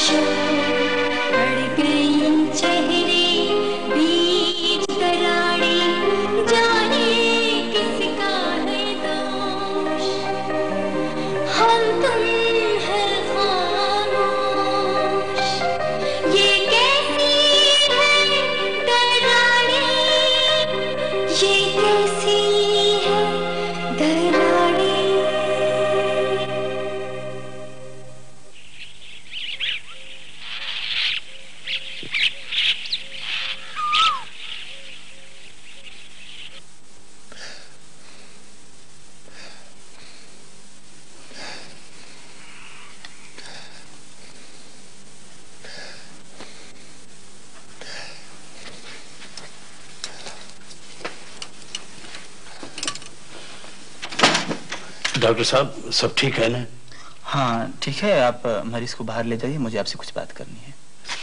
Doctor साहब सब ठीक है ना? हाँ ठीक है, आप मरीज को बाहर ले जाइए, मुझे आपसे कुछ बात करनी है।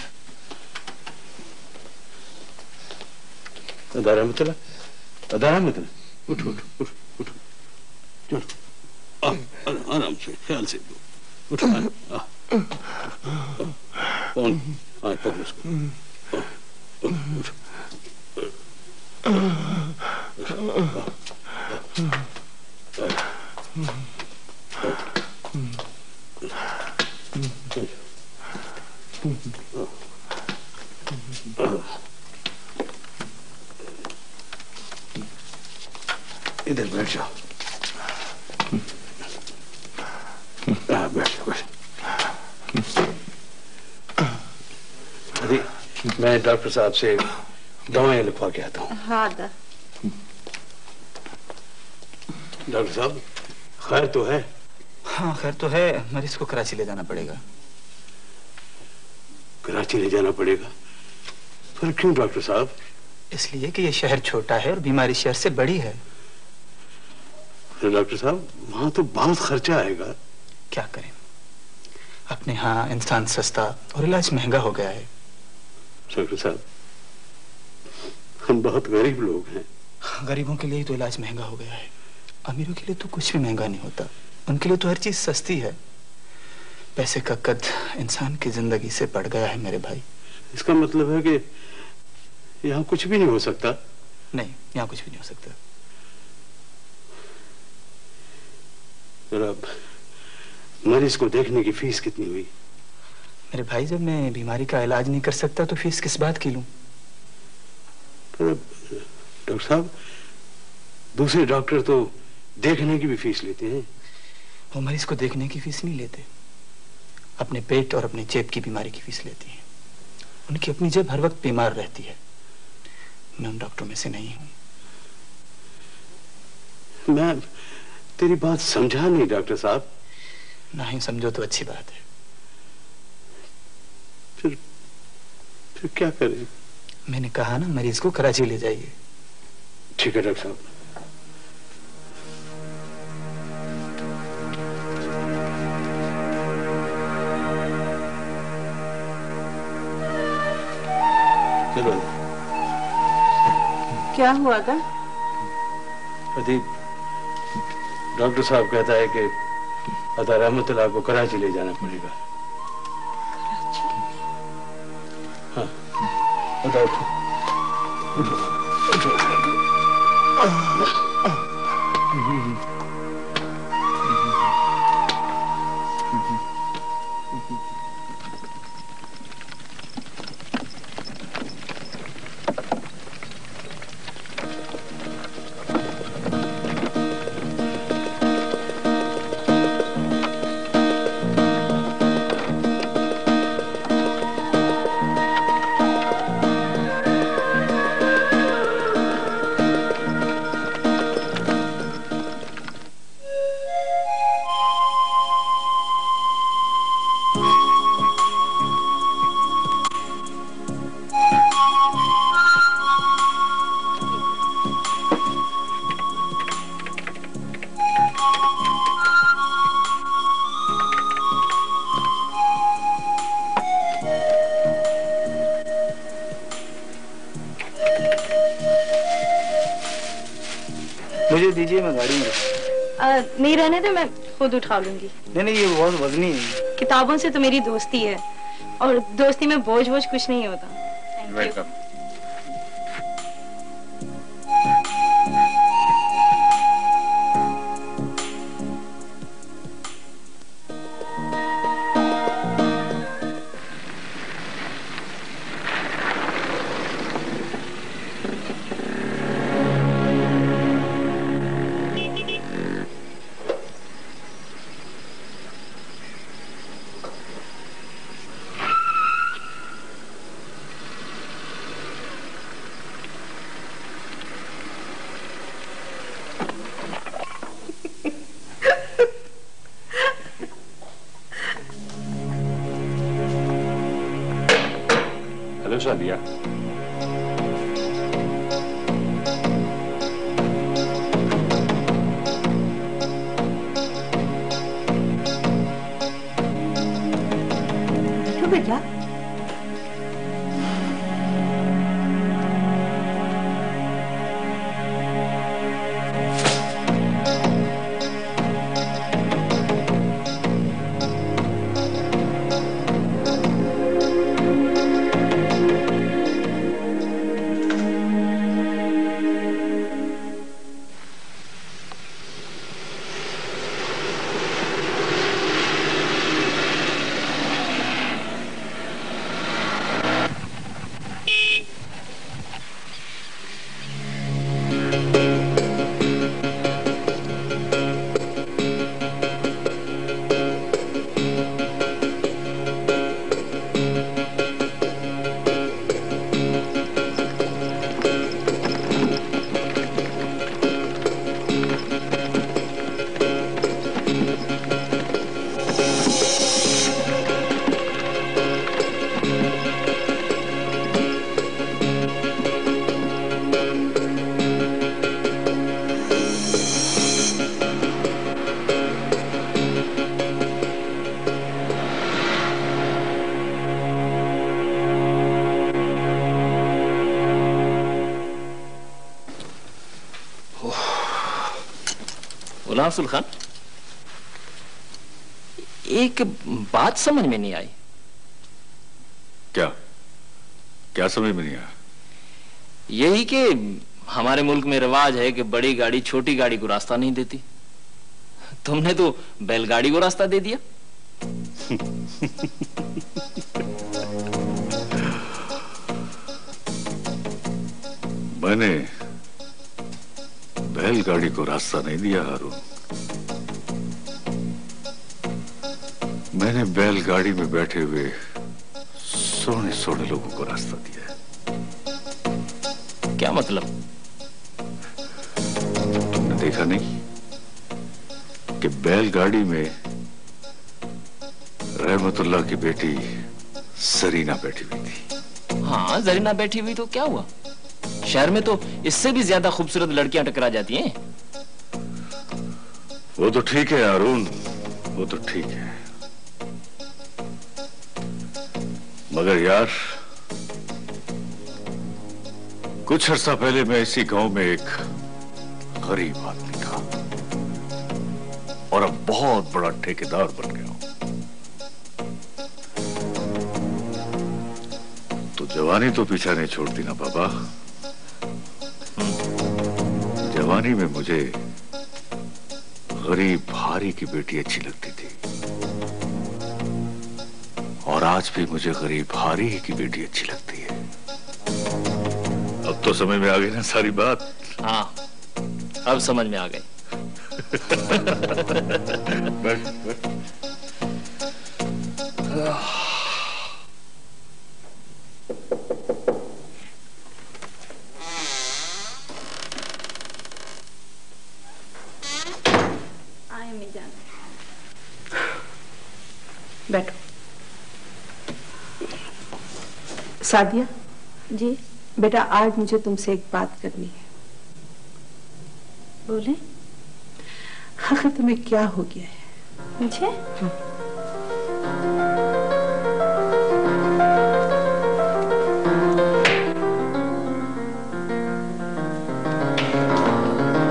अदारा उठो चलो आराम से, ख्याल से उठो। पकड़ो इसको। इधर बैठ जाओ। बैठ जाओ। अरे मैं डॉक्टर साहब से दवाएं लिखवा के आता हूँ। हाँ डॉक्टर साहब खैर तो है? हाँ खैर तो है, मरीज को कराची ले जाना पड़ेगा। कराची ले जाना पड़ेगा? पर क्यों डॉक्टर साहब? इसलिए कि ये शहर छोटा है और बीमारी शहर से बड़ी है। डॉक्टर साहब वहां तो बहुत खर्चा आएगा। क्या करें, अपने यहाँ इंसान सस्ता और इलाज महंगा हो गया है। डॉक्टर साहब हम बहुत गरीब लोग हैं। गरीबों के लिए तो इलाज महंगा हो गया है, अमीरों के लिए तो कुछ भी महंगा नहीं होता। उनके लिए तो हर चीज सस्ती है। पैसे का कद इंसान की जिंदगी से बढ़ गया है मेरे भाई। इसका मतलब है कि यहाँ कुछ भी नहीं हो सकता? नहीं, यहाँ कुछ भी नहीं हो सकता। जनाब मरीज को देखने की फीस कितनी हुई? मेरे भाई जब मैं बीमारी का इलाज नहीं कर सकता तो फीस किस बात की लूं? डॉक्टर साहब दूसरे डॉक्टर तो देखने की भी फीस लेते हैं। वो मरीज को देखने की फीस नहीं लेते, अपने पेट और अपने जेब की बीमारी की फीस लेती हैं। उनकी अपनी जेब हर वक्त बीमार रहती है। मैं उन डॉक्टरों में से नहीं हूं। मैं तेरी बात समझा नहीं डॉक्टर साहब। नहीं समझो तो अच्छी बात है। फिर क्या करें? मैंने कहा ना, मरीज को कराची ले जाइए। ठीक है डॉक्टर साहब। चलो। क्या हुआ था? अदीब डॉक्टर साहब कहता है कि अता रहमतुल्लाह को कराची ले जाना पड़ेगा। हाँ बताओ। मुझे दीजिए, मैं गाड़ी में नहीं रहने दे, मैं खुद उठा लूंगी। नहीं ये बहुत वजनी है। किताबों से तो मेरी दोस्ती है, और दोस्ती में बोझ कुछ नहीं होता। वेलकम। हेलो सादिया। क्यों बेटा? गुलाम सुल्तान, एक बात समझ में नहीं आई। क्या क्या समझ में नहीं आया? यही कि हमारे मुल्क में रिवाज है कि बड़ी गाड़ी छोटी गाड़ी को रास्ता नहीं देती। तुमने तो बैलगाड़ी को रास्ता दे दिया। मैंने बैलगाड़ी को रास्ता नहीं दिया हारून, मैंने बैलगाड़ी में बैठे हुए सोने सोने लोगों को रास्ता दिया है। क्या मतलब? तुमने देखा नहीं कि बैलगाड़ी में रहमतुल्लाह की बेटी जरीना बैठी हुई थी? हाँ, जरीना बैठी हुई तो क्या हुआ? शहर में तो इससे भी ज्यादा खूबसूरत लड़कियां टकरा जाती हैं। वो तो ठीक है हारून, वो तो ठीक है, मगर यार कुछ अर्सा पहले मैं इसी गांव में एक गरीब आदमी था और अब बहुत बड़ा ठेकेदार बन गया हूं। तो जवानी तो पीछा नहीं छोड़ती ना बाबा। जवानी में मुझे गरीब भारी की बेटी अच्छी लगती थी और आज भी मुझे गरीब भारी की बेटी अच्छी लगती है। अब तो समझ में आ गई ना सारी बात? हाँ, अब समझ में आ गई। बैठ, बैठ। बैठो। सादिया जी बेटा, आज मुझे तुमसे एक बात करनी है। बोले। आखिर तुम्हें क्या हो गया है? मुझे?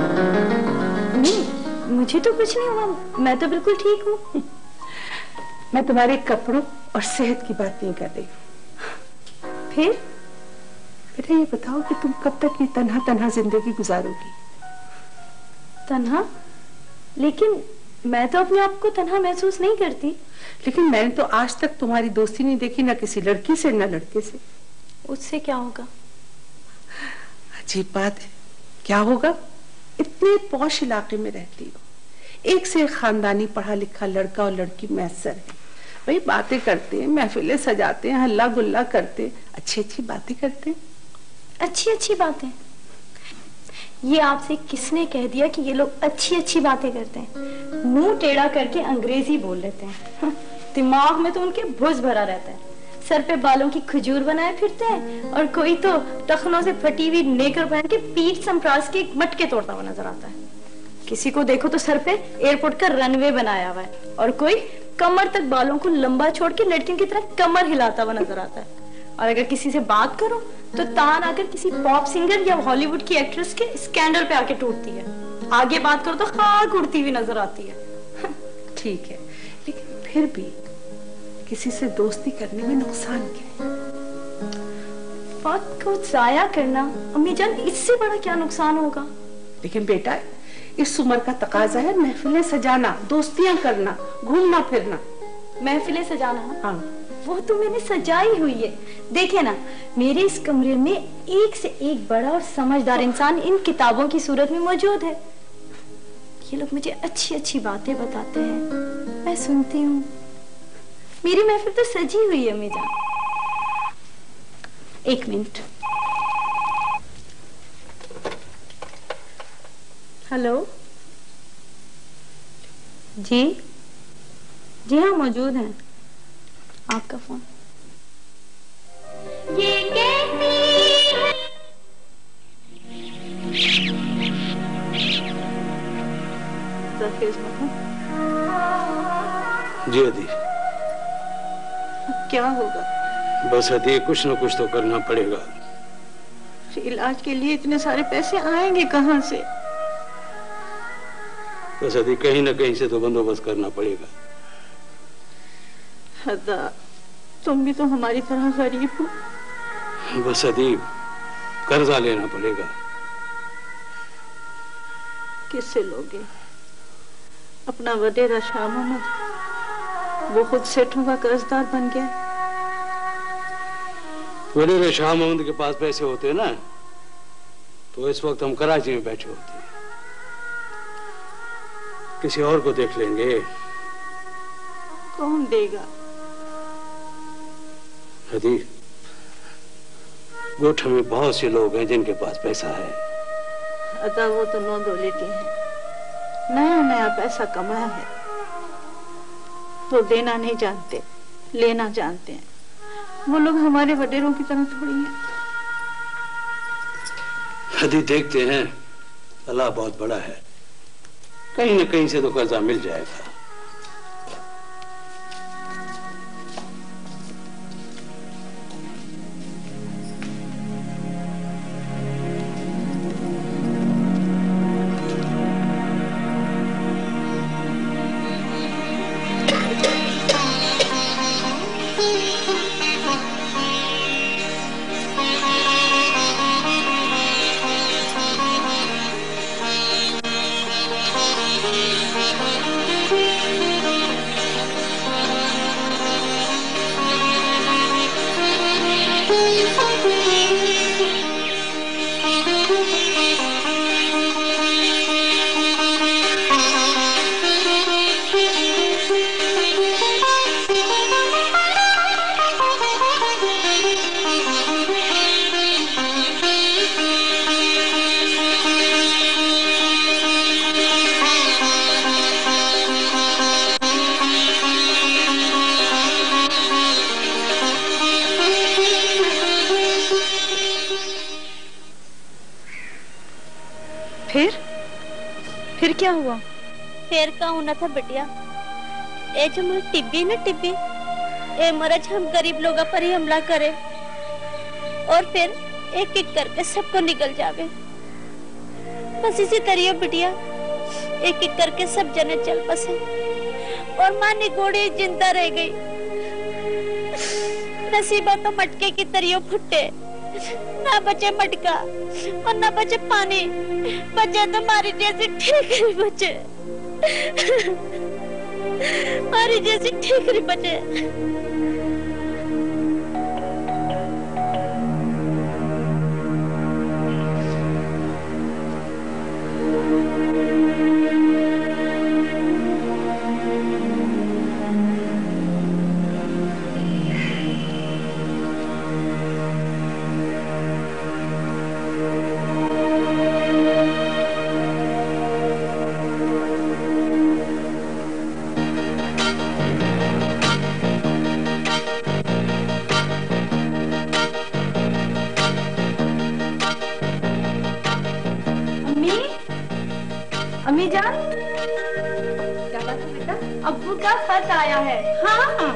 नहीं, मुझे तो कुछ नहीं हुआ, मैं तो बिल्कुल ठीक हूँ। मैं तुम्हारे कपड़ों और सेहत की बात नहीं कर रही हूँ। फिर बेटा ये बताओ कि तुम कब तक ये तन्हा तन्हा जिंदगी गुजारोगी? तन्हा? लेकिन मैं तो अपने आप को तन्हा महसूस नहीं करती। लेकिन मैंने तो आज तक तुम्हारी दोस्ती नहीं देखी, ना किसी लड़की से ना लड़के से। उससे क्या होगा? अजीब बात है, क्या होगा? इतने पौश इलाके में रहती हो, एक से एक खानदानी पढ़ा लिखा लड़का और लड़की मैसर है, वही बातें करते हैं, महफिलें सजाते हैं, हल्ला गुल्ला करते, अच्छी अच्छी बातें करते हैं। अच्छी अच्छी बातें? ये आपसे किसने कह दिया कि ये लोग अच्छी अच्छी बातें करते हैं? मुंह टेढ़ा करके अंग्रेजी बोल लेते हैं। दिमाग में तो उनके भुज भरा रहता है, सर पे बालों की खजूर बनाए फिरते हैं, और कोई तो टखनों से फटी हुई नेकर पहन के पीठ संप्रास के मटके तोड़ता हुआ नजर आता है। किसी को देखो तो सर पे एयरपोर्ट का रनवे बनाया हुआ है, और कोई कमर तक बालों को लंबा छोड़ के लड़कियों की तरह कमर हिलाता हुआ नजर आता है। और अगर किसी से बात करो तो तान आकर किसी पॉप सिंगर या हॉलीवुड की एक्ट्रेस के स्कैंडल पे आके टूटती है। आगे बात करो तो खाक उड़ती हुई नजर आती है। ठीक है, लेकिन फिर भी किसी से दोस्ती करने में नुकसान क्या है? वक्त को जाया करना अम्मी जान, इससे बड़ा क्या नुकसान होगा? लेकिन बेटा इस उम्र का तकाजा है महफिलें सजाना, दोस्तियां करना, घूमना फिरना। महफिलें सजाना? हाँ, वो तो मैंने सजाई हुई है। देखे ना, मेरे इस कमरे में एक से एक बड़ा और समझदार इंसान इन किताबों की सूरत में मौजूद है। ये लोग मुझे अच्छी अच्छी बातें बताते हैं, मैं सुनती हूँ। मेरी महफिल तो सजी हुई है अम्मी जान। एक मिनट। हेलो जी? जी हाँ, मौजूद हैं। आपका फोन। ये कैसी है? जी अदी। क्या होगा? बस अदी, कुछ न कुछ तो करना पड़ेगा। इलाज के लिए इतने सारे पैसे आएंगे कहाँ से? बस अदी, कहीं न कहीं से तो बंदोबस्त करना पड़ेगा। अदा, तुम भी तो हमारी तरह गरीब हो। बस अदी, कर्जा लेना पड़ेगा। किससे लोगे? अपना वडेरा शाह मोहम्मद, वो खुद सेठों का कर्जदार बन गया। वडेरा शाह मोहम्मद के पास पैसे होते ना तो इस वक्त हम कराची में बैठे होते। किसी और को देख लेंगे। कौन देगा? अदी, गोठ में बहुत से लोग हैं जिनके पास पैसा है। अदा, वो तो नौ दौलती है, नया नया पैसा कमाया है, वो देना नहीं जानते, लेना जानते हैं। वो लोग हमारे वडेरों की तरह थोड़ी हैं। अदी, देखते हैं, अल्लाह बहुत बड़ा है, कहीं न कहीं से तो कर्जा मिल जाएगा। फिर क्या हुआ? फिर का होना था बिटिया, ए जो मुझे टिब्बी न टिब्बी, ए मरज हम गरीब लोगों पर ही हमला करे और फिर एक एक करके सबको निकल जावे। बस इसी तरह बिटिया, एक एक करके सब जने चल बसे और माँ निगोड़ी जिंदा रह गई। नसीबा तो मटके की तरियों फुटे, ना बचे मटका और ना बचे पानी, बचे तो मारी जैसी ठीकरी बचे। मारी जैसी ठीकरी बचे। अम्मी जान, क्या बात है बेटा? अब्बू का खत आया है। हाँ,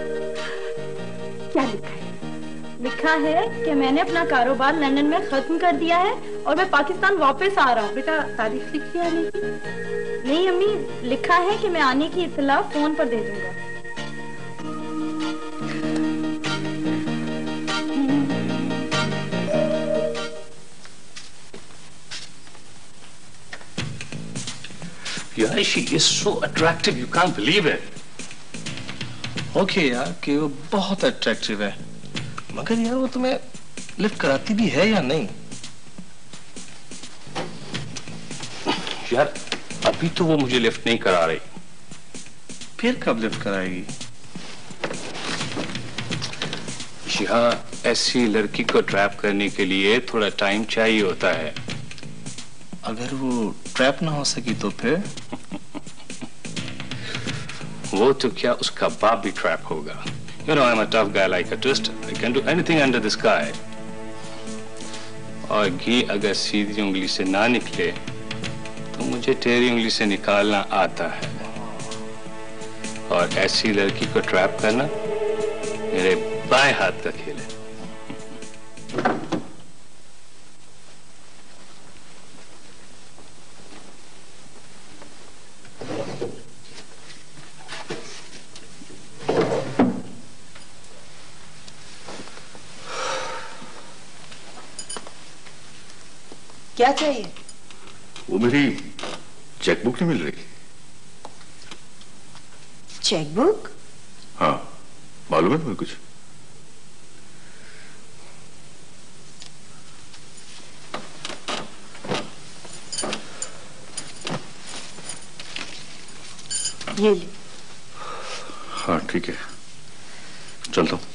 क्या लिखा है? लिखा है कि मैंने अपना कारोबार लंदन में खत्म कर दिया है और मैं पाकिस्तान वापस आ रहा हूँ। बेटा तारीख लिखी है आने की? नहीं अम्मी, लिखा है कि मैं आने की इत्तला फोन पर दे दूंगा। यार, she is so attractive, you can't believe it. Okay यार कि वो बहुत अट्रैक्टिव है, मगर यार वो तुम्हें लिफ्ट कराती भी है या नहीं? यार अभी तो वो मुझे लिफ्ट नहीं करा रही। फिर कब लिफ्ट कराएगी? यहाँ ऐसी लड़की को ट्रैप करने के लिए थोड़ा टाइम चाहिए होता है। अगर वो ट्रैप ना हो सकी तो फिर? वो तो क्या, उसका बाप भी ट्रैप होगा। You know, I'm a tough guy like a twister. I can do anything under the sky. और घी अगर सीधी उंगली से ना निकले तो मुझे टेढ़ी उंगली से निकालना आता है। और ऐसी लड़की को ट्रैप करना मेरे बाएं हाथ का खेल है। क्या चाहिए? वो मेरी चेकबुक नहीं मिल रही। चेकबुक? हाँ, मालूम है तुम्हें कुछ? ये ले। हाँ ठीक है, चलता हूँ।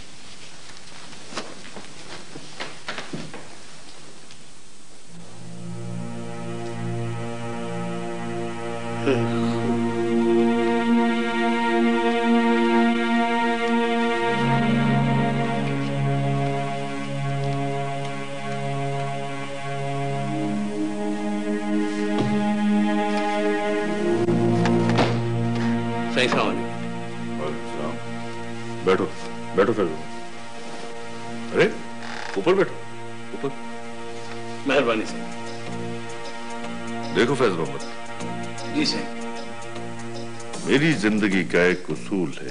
बैठो बैठो फैजल। अरे ऊपर बैठो, ऊपर। मेहरबानी से। देखो फैजल मोहम्मद जी सर, मेरी जिंदगी का एक उसूल है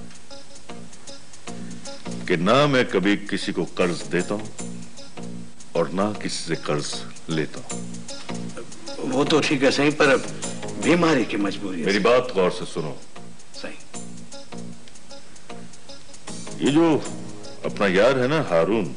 कि ना मैं कभी किसी को कर्ज देता हूं और ना किसी से कर्ज लेता हूं। वो तो ठीक है सही, पर बीमारी की मजबूरी है। मेरी बात गौर से सुनो। सही। ये जो अपना यार है ना हारून,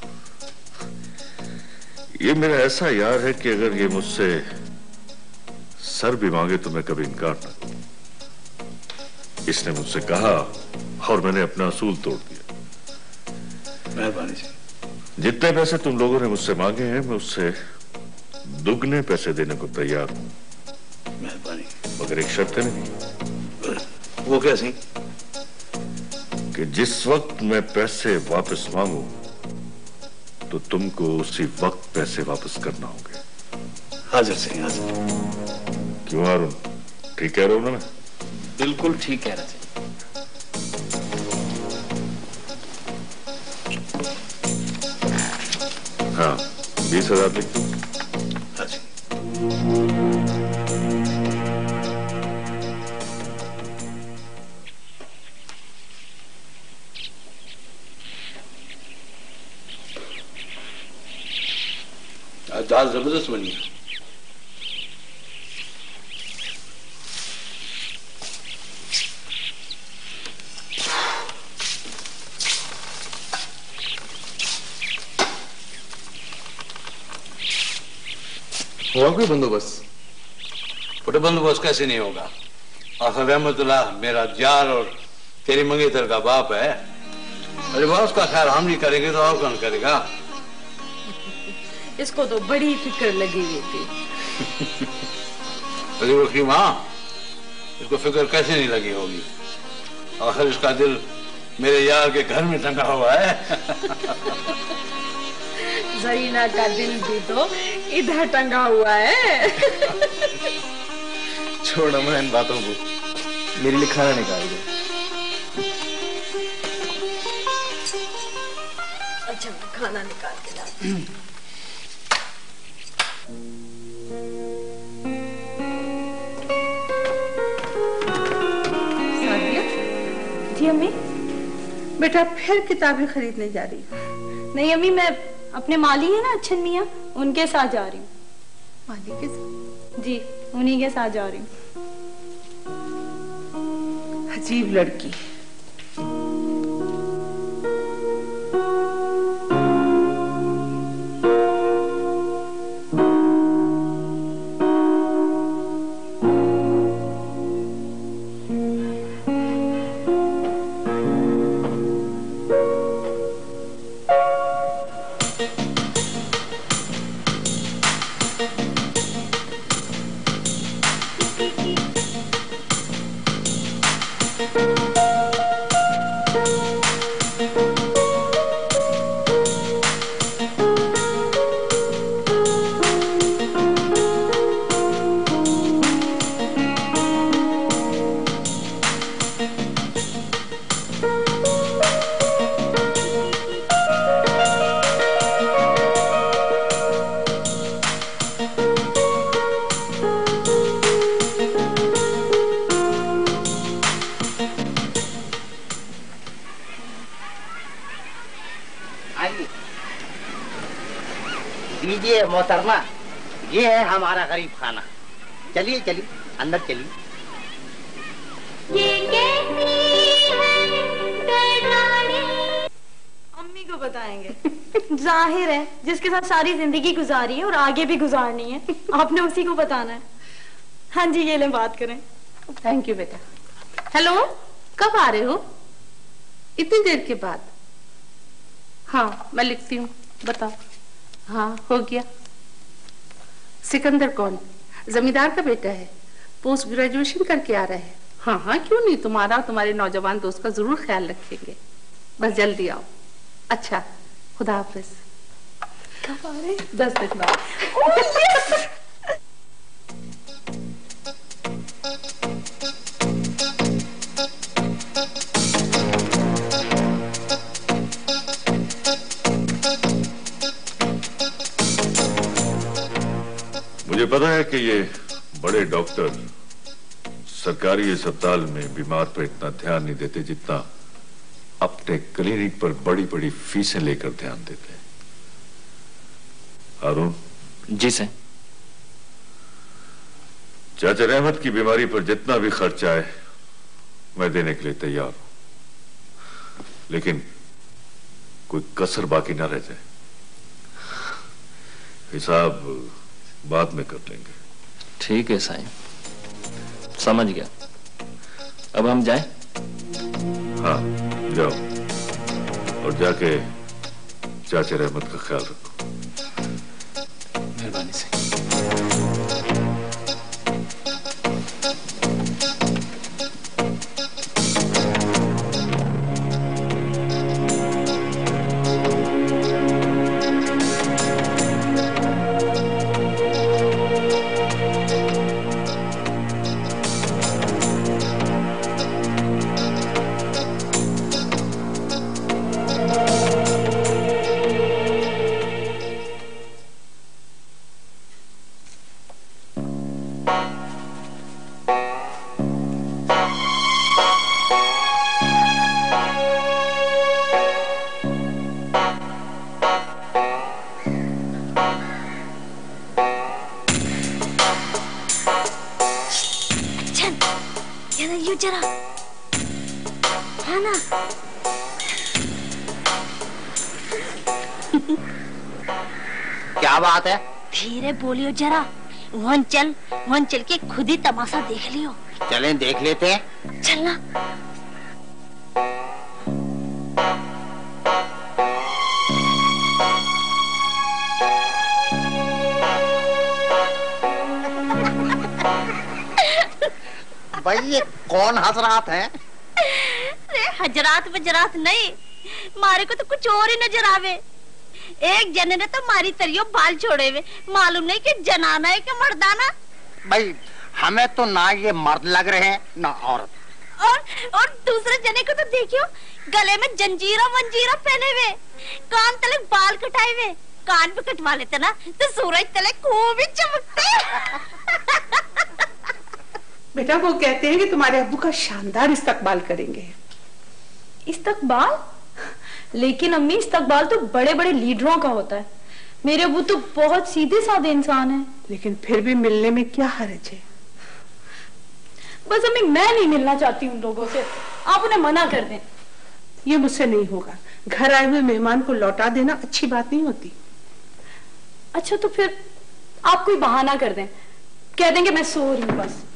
ये मेरा ऐसा यार है कि अगर ये मुझसे सर भी मांगे तो मैं कभी इनकार ना करूं। इसने मुझसे कहा और मैंने अपना असूल तोड़ दिया। मेहरबानी से। जितने पैसे तुम लोगों ने मुझसे मांगे हैं मैं उससे दुगने पैसे देने को तैयार हूं। मेहरबानी। मगर एक शर्त है नहीं। वो क्या सही? कि जिस वक्त मैं पैसे वापस मांगू तो तुमको उसी वक्त पैसे वापस करना होंगे। हाजिर सही, हाजिर। क्यों हारून, ठीक कह रहा हूं ना? बिल्कुल ठीक कह रहे थे। हाँ, 20,000 लिख दो। दाल जबरदस्त बनी है। हुआ कोई बंदोबस्त? बड़े बंदोबस्त कैसे नहीं होगा? आखिर रहमतुल्लाह मेरा जार और तेरी मंगेतर का बाप है। अरे वाह, उसका ख्याल हम नहीं करेंगे तो और कौन करेगा? इसको तो बड़ी फिक्र लगी हुई थी। अरे वकी माँ, इसको फिक्र कैसे नहीं लगी होगी? आखिर इसका दिल मेरे यार के घर में टंगा हुआ है। जरीना का दिल भी तो इधर टंगा हुआ है। छोड़ो मैं इन बातों को, मेरे लिए खाना निकाल दो। अच्छा, मैं खाना निकाल के लाती हूँ। जी अम्मी। बेटा फिर किताबें खरीदने जा रही हो? नहीं अम्मी, मैं अपने माली है ना अच्छन मियाँ, उनके साथ जा रही हूँ। माली के साथ? जी, उन्हीं के साथ जा रही हूँ। अजीब लड़की। लीजिए मोहतरमा, ये है हमारा गरीब खाना। चलिए चलिए अंदर चलिए। ये कैसी है दरानी? अम्मी को बताएंगे। जाहिर है, जिसके साथ सारी जिंदगी गुजारी है और आगे भी गुजारनी है, आपने उसी को बताना है। हाँ जी, ये ले बात करें। थैंक यू बेटा। हेलो, कब आ रहे हो? इतनी देर के बाद? हाँ, मैं लिखती हूँ, बताओ। हाँ, हो गया। सिकंदर कौन? जमींदार का बेटा है, पोस्ट ग्रेजुएशन करके आ रहा है। हाँ हाँ, क्यों नहीं, तुम्हारा तुम्हारे नौजवान दोस्त का जरूर ख्याल रखेंगे। बस जल्दी आओ। अच्छा, खुदा हाफिज। कब आ रहे? 10 मिनट बाद। मुझे पता है कि ये बड़े डॉक्टर सरकारी अस्पताल में बीमार पर इतना ध्यान नहीं देते जितना अपने क्लिनिक पर बड़ी बड़ी फीसें लेकर ध्यान देते हैं। हारून जी सर। चाचा रहमत की बीमारी पर जितना भी खर्चा आए मैं देने के लिए तैयार हूं, लेकिन कोई कसर बाकी ना रह जाए। हिसाब बाद में कर लेंगे। ठीक है साईं, समझ गया। अब हम जाएं? हाँ जाओ, और जाके चाचा रहमत का ख्याल रखो। मेहरबानी से। जरा, हाँ ना। क्या बात है? धीरे बोलियो जरा, वहाँ चल के खुद ही तमाशा देख लियो। चलें देख लेते हैं। चलना। भाई ये कौन हजरात है? हजरात बजरात नहीं, मारे को तो कुछ और ही नजर आवे। एक जने ने तो मारी तरियो बाल छोड़े हुए, मालूम नहीं कि जनाना है कि मर्दाना। भाई हमें तो ना ये मर्द लग रहे हैं ना औरत। और दूसरे जने को तो देखियो, गले में जंजीरा मंजीरा पहने हुए, कान तले बाल कटाए हुए। कान भी कटवा लेते ना तो सूरज तले खूब ही चमकते। बेटा वो कहते हैं कि तुम्हारे अब्बू का शानदार इस्तकबाल करेंगे। इस्तकबाल? लेकिन अम्मी इस्तकबाल तो बड़े बड़े लीडरों का होता है, मेरे अब्बू तो बहुत सीधे साधे इंसान हैं। लेकिन फिर भी मिलने में क्या हर्ज है? बस अम्मी मैं नहीं मिलना चाहती उन लोगों से, आप उन्हें मना कर दें। ये मुझसे नहीं होगा, घर आए हुए मेहमान को लौटा देना अच्छी बात नहीं होती। अच्छा तो फिर आप कोई बहाना कर दें, कह देंगे मैं सो रही हूँ बस।